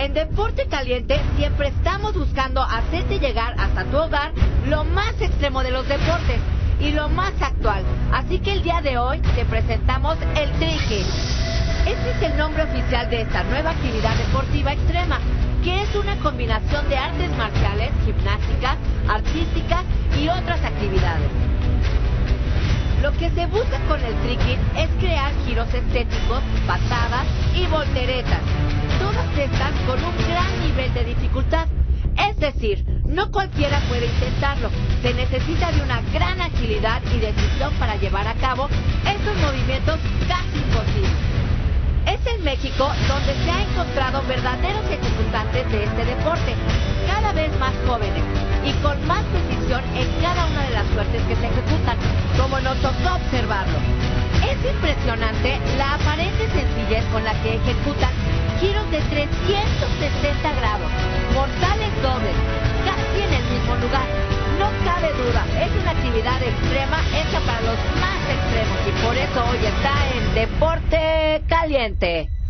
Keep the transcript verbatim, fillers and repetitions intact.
En Deporte Caliente siempre estamos buscando hacerte llegar hasta tu hogar lo más extremo de los deportes y lo más actual. Así que el día de hoy te presentamos el Tri-Kit. Este es el nombre oficial de esta nueva actividad deportiva extrema, que es una combinación de artes marciales, gimnásticas, artísticas y otras actividades. Lo que se busca con el Tri-Kit es crear giros estéticos, patadas y volteretas, todas estas con un gran nivel de dificultad. Es decir, no cualquiera puede intentarlo, se necesita de una gran agilidad y decisión para llevar a cabo estos movimientos casi imposibles. Es en México donde se han encontrado verdaderos ejecutantes de este deporte, cada vez más jóvenes y con más precisión en cada una de las suertes que se ejecutan, como nos tocó observarlo. Es impresionante la aparente sencillez con la que ejecutan giros de trescientos sesenta grados, mortales dobles, casi en el mismo lugar. No cabe duda, es una actividad extrema hecha para los más extremos y por eso hoy está en Deporte Caliente.